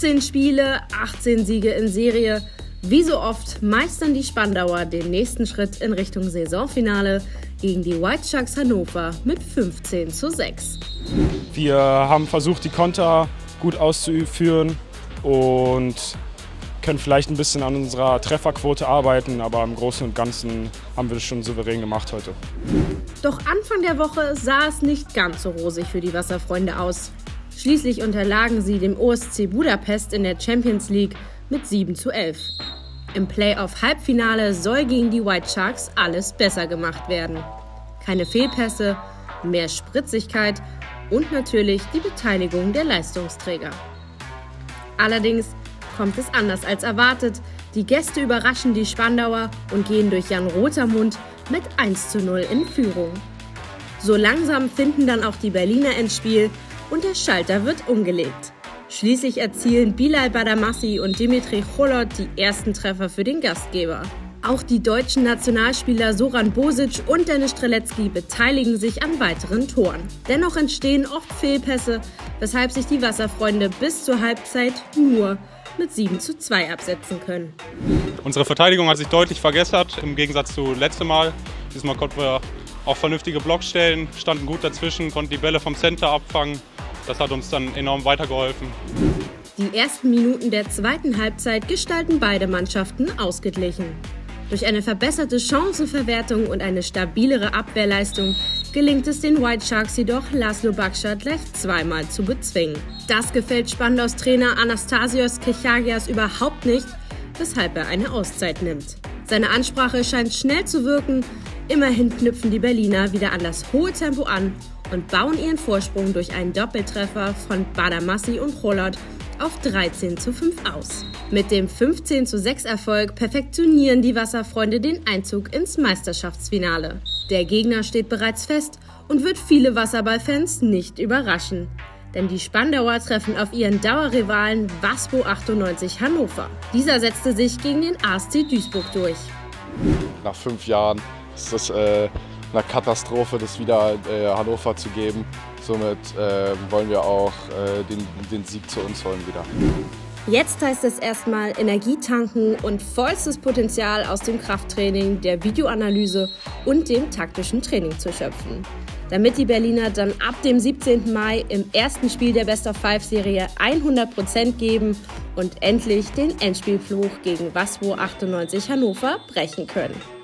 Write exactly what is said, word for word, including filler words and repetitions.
achtzehn Spiele, achtzehn Siege in Serie. Wie so oft meistern die Spandauer den nächsten Schritt in Richtung Saisonfinale gegen die White Sharks Hannover mit fünfzehn zu sechs. Wir haben versucht, die Konter gut auszuführen und können vielleicht ein bisschen an unserer Trefferquote arbeiten, aber im Großen und Ganzen haben wir das schon souverän gemacht heute. Doch Anfang der Woche sah es nicht ganz so rosig für die Wasserfreunde aus. Schließlich unterlagen sie dem O S C Budapest in der Champions League mit sieben zu elf. Im Playoff-Halbfinale soll gegen die White Sharks alles besser gemacht werden. Keine Fehlpässe, mehr Spritzigkeit und natürlich die Beteiligung der Leistungsträger. Allerdings kommt es anders als erwartet. Die Gäste überraschen die Spandauer und gehen durch Jan Rotermund mit eins zu null in Führung. So langsam finden dann auch die Berliner ins Spiel und der Schalter wird umgelegt. Schließlich erzielen Bilal Badamassi und Dimitri Cholot die ersten Treffer für den Gastgeber. Auch die deutschen Nationalspieler Soran Bosic und Dennis Strelecki beteiligen sich an weiteren Toren. Dennoch entstehen oft Fehlpässe, weshalb sich die Wasserfreunde bis zur Halbzeit nur mit sieben zu zwei absetzen können. Unsere Verteidigung hat sich deutlich vergessert, im Gegensatz zu letztem Mal. Diesmal konnten wir auch vernünftige Blocks stellen, standen gut dazwischen, konnten die Bälle vom Center abfangen. Das hat uns dann enorm weitergeholfen. Die ersten Minuten der zweiten Halbzeit gestalten beide Mannschaften ausgeglichen. Durch eine verbesserte Chancenverwertung und eine stabilere Abwehrleistung gelingt es den White Sharks jedoch, Laszlo Baksa gleich zweimal zu bezwingen. Das gefällt Spandaus Trainer Anastasios Kechagias überhaupt nicht, weshalb er eine Auszeit nimmt. Seine Ansprache scheint schnell zu wirken. Immerhin knüpfen die Berliner wieder an das hohe Tempo an und bauen ihren Vorsprung durch einen Doppeltreffer von Badamassi und Cholot auf dreizehn zu fünf aus. Mit dem fünfzehn zu sechs Erfolg perfektionieren die Wasserfreunde den Einzug ins Meisterschaftsfinale. Der Gegner steht bereits fest und wird viele Wasserballfans nicht überraschen. Denn die Spandauer treffen auf ihren Dauerrivalen Waspo achtundneunzig Hannover. Dieser setzte sich gegen den A S C Duisburg durch. Nach fünf Jahren ist das äh, eine Katastrophe, das wieder äh, Hannover zu geben. Somit äh, wollen wir auch äh, den, den Sieg zu uns holen wieder. Jetzt heißt es erstmal Energie tanken und vollstes Potenzial aus dem Krafttraining, der Videoanalyse und dem taktischen Training zu schöpfen. Damit die Berliner dann ab dem siebzehnten Mai im ersten Spiel der Best-of-Five-Serie hundert Prozent geben und endlich den Endspielfluch gegen Waspo achtundneunzig Hannover brechen können.